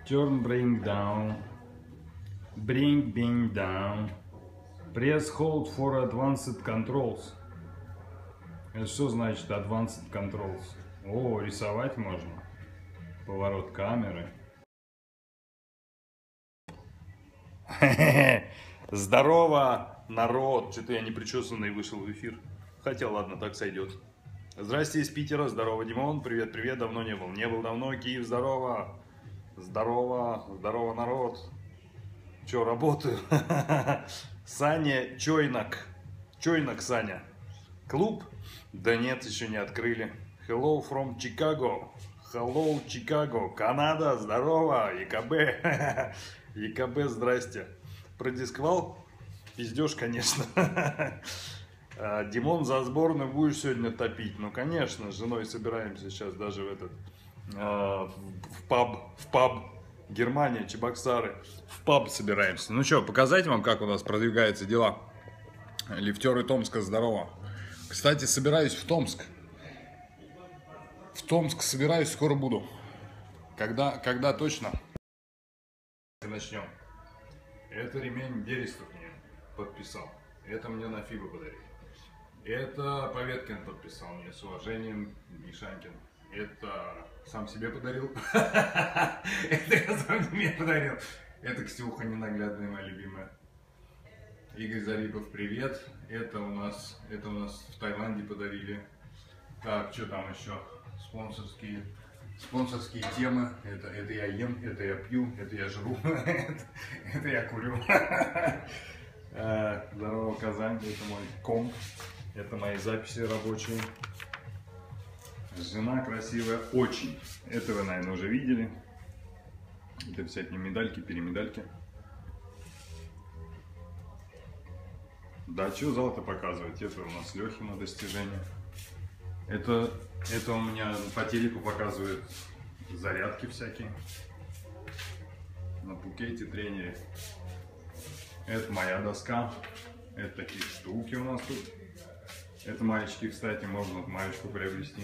Turn, bring down. Bring down. Press hold for advanced controls. Это что значит advanced controls? О, рисовать можно. Поворот камеры. Здорово, народ! Что-то я не причесанный вышел в эфир. Хотя ладно, так сойдет. Здрасте из Питера. Здорово, Димон. Привет, привет. Давно не был. Не был давно. Киев, здорово. Здорово, здорово, народ. Че, работаю? Саня Чойнак. Чойнак, Саня. Клуб? Да нет, еще не открыли. Hello from Chicago. Hello, Chicago. Канада, здорово. ЕКБ. ЕКБ, здрасте. Продисквал? Пиздешь, конечно. Димон, за сборную будешь сегодня топить? Ну, конечно, с женой собираемся сейчас даже в этот, в паб, Германия, Чебоксары, в паб собираемся. Ну что, показать вам, как у нас продвигаются дела? Лифтеры Томска, здорово. Кстати, собираюсь в Томск. В Томск собираюсь, скоро буду. Когда точно? Начнем. Это ремень Берестов мне подписал. Это мне на Фибо подарили. Это Поветкин подписал мне, с уважением, Мишанькин. Это сам себе подарил. Это я сам себе подарил. Это Ксюха ненаглядная, моя любимая. Игорь Зарипов, привет. Это у нас в Таиланде подарили. Так, что там еще? Спонсорские темы. Это я ем, это я пью, это я жру, это я курю. Здорово, Казань, это мой комп, это мои записи рабочие. Жена красивая, очень. Это вы, наверное, уже видели. Это всякие медальки, перемедальки. Да, что зал-то показывать? Это у нас Лехина достижение. Это у меня по телеку показывают зарядки всякие. На Пукете тренере. Это моя доска. Это такие штуки у нас тут. Это маечки, кстати, можно маечку приобрести.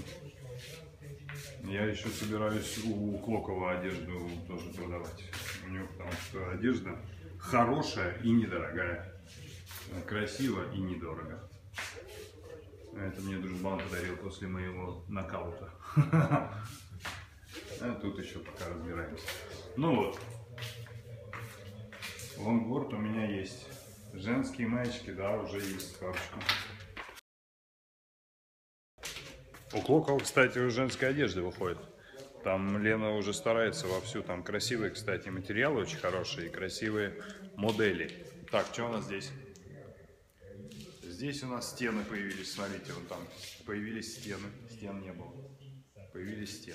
Я еще собираюсь у Клокова одежду тоже продавать. У него, потому что одежда хорошая и недорогая. Красиво и недорого. Это мне дружбан подарил после моего нокаута. А тут еще пока разбираемся. Ну вот. Лонгборд у меня есть. Женские маечки, да, уже есть капочка. У Клокова, кстати, уже женская одежда выходит. Там Лена уже старается вовсю. Там красивые, кстати, материалы очень хорошие. И красивые модели. Так, что у нас здесь? Здесь у нас стены появились. Смотрите, вот там появились стены. Стен не было. Появились стены.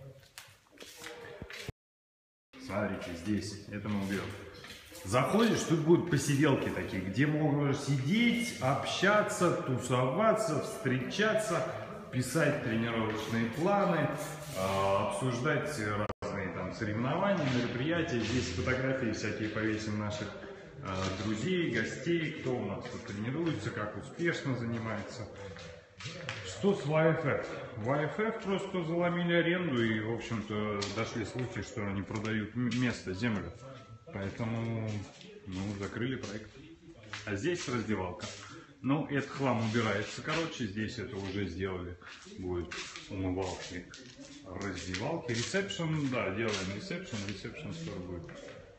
Смотрите, здесь. Это мы уберем. Заходишь, тут будут посиделки такие, где можно сидеть, общаться, тусоваться, встречаться, писать тренировочные планы, обсуждать разные там соревнования, мероприятия. Здесь фотографии всякие повесим наших друзей, гостей, кто у нас тут тренируется, как успешно занимается. Что с YFF? YFF просто заломили аренду и, в общем-то, дошли слухи, что они продают место, землю. Поэтому, закрыли проект. А здесь раздевалка. Ну, этот хлам убирается, короче. Здесь это уже сделали. Будет умывалки, раздевалки. Ресепшн, да, делаем ресепшн скоро будет.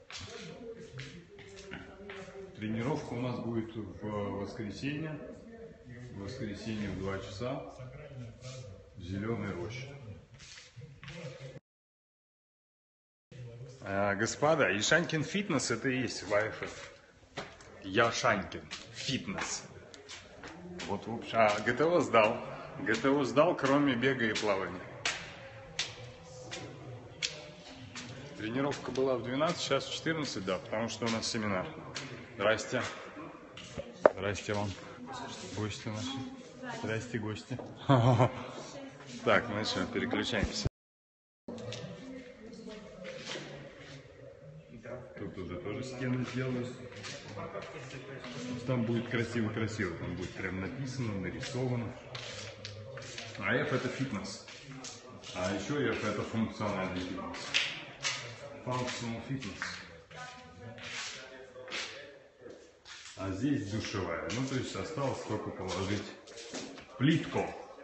Тренировка у нас будет в воскресенье. В воскресенье в 2 часа в Зеленой роще. Господа, Яшанькин фитнес — это и есть YFF. Яшанькин фитнес. Вот в общем. ГТО сдал. ГТО сдал, кроме бега и плавания. Тренировка была в 12, сейчас в 14, да, потому что у нас семинар. Здрасте. Здрасте вам. Гости наши. Здрасте, гости. Так, ну что, переключаемся. Тут уже тоже стены сделаны. Там будет красиво-красиво. Там будет прям написано, нарисовано. А F — это фитнес. А еще F — это функциональный фитнес. Functional Fitness. А здесь душевая. Ну, то есть осталось только положить плитку.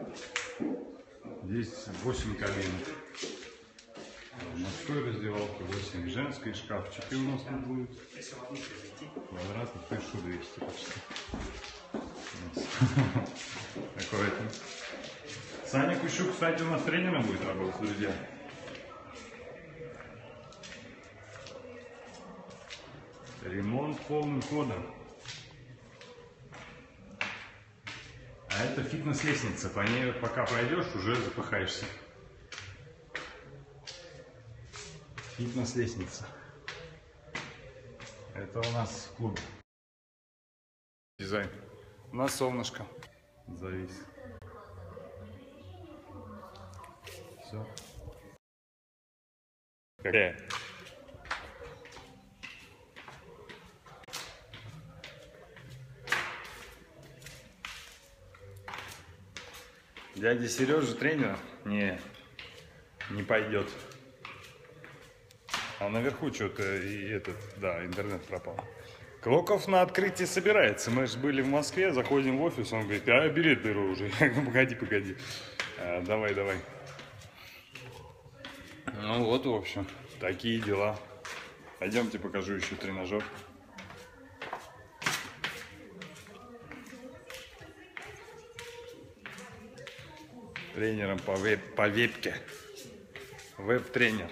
Здесь 8 кабинок. Мужской раздевалка, 8 женской, шкафчики у нас тут будут. Квадратов 1200 почти. Аккуратно. Саня Кущук, кстати, у нас тренером будет работать, друзья. Ремонт полным ходом. А это фитнес-лестница. По ней пока пройдешь, уже запыхаешься. Фитнес-лестница. Это у нас клуб. Дизайн. У нас солнышко. Завис. Все. Какая? Дядя Сережа тренер? Не пойдет. А наверху что-то и этот, да, интернет пропал. Клоков на открытие собирается. Мы же были в Москве, заходим в офис, он говорит, а я билет беру уже. Я говорю, погоди. Давай. Ну вот, в общем, такие дела. Пойдемте покажу еще тренажер. Тренером по вебке. Веб-тренер.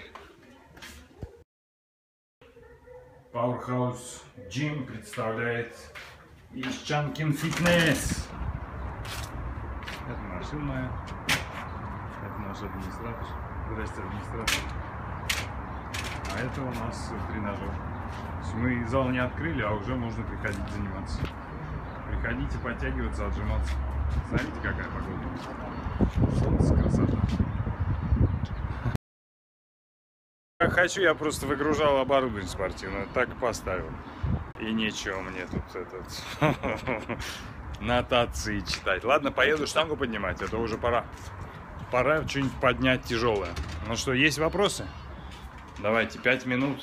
Powerhouse Gym представляет Ишчанкин Фитнес. Это машина моя. Это наш администратор. Здрасте, администратор. А это у нас тренажер. Мы зал не открыли, а уже можно приходить заниматься. Приходите подтягиваться, отжиматься. Смотрите, какая погода. Солнце, красота. Как хочу, я просто выгружал оборудование спортивное, так и поставил. И нечего мне тут нотации читать. Ладно, поеду штангу поднимать, это уже пора. Пора что-нибудь поднять тяжелое. Ну что, есть вопросы? Давайте, 5 минут.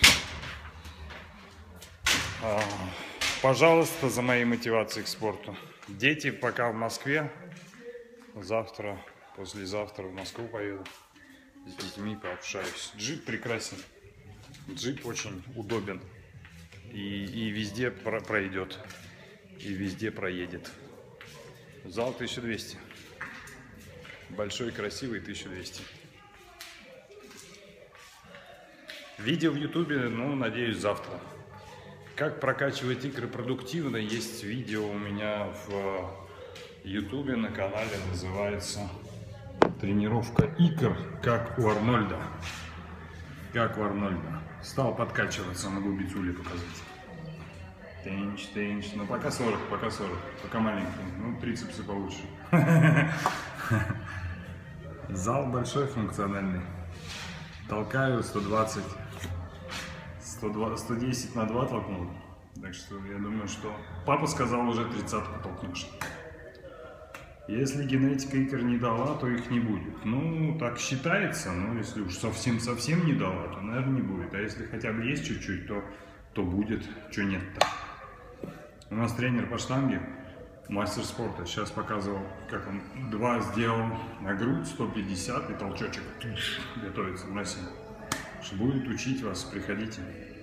Пожалуйста, за моей мотивацией к спорту. Дети пока в Москве. Завтра, послезавтра в Москву поеду. С детьми пообщаюсь. Джип прекрасен. Джип очень удобен. И везде пройдет. И везде проедет. Зал 1200. Большой, красивый, 1200. Видео в Ютубе, ну, надеюсь, завтра. Как прокачивать икры продуктивно. Есть видео у меня в Ютубе на канале. Называется «Тренировка икр, как у Арнольда». Как у Арнольда. Стал подкачиваться, могу бицули показать. Тенч. Ну, пока 40. Пока маленький. Ну, трицепсы получше. Зал большой, функциональный. Толкаю 120. 110 на 2 толкнул. Так что я думаю, что папа сказал, уже 30-ку толкнешь. Если генетика икр не дала, то их не будет. Ну, так считается, но если уж совсем не дала, то, наверное, не будет. А если хотя бы есть чуть-чуть, то будет, что нет-то. У нас тренер по штанге, мастер спорта. Сейчас показывал, как он 2 сделал на грудь, 150 и толчочек. Готовится в России. Будет учить вас, приходите.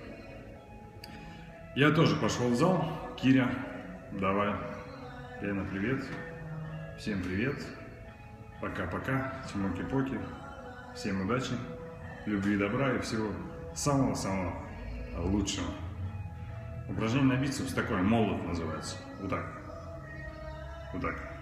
Я тоже пошел в зал. Киря, давай. Лена, привет. Всем привет. Пока-пока. Чмоки-поки. Всем удачи, любви, добра и всего самого-самого лучшего. Упражнение на бицепс такое, молот называется. Вот так.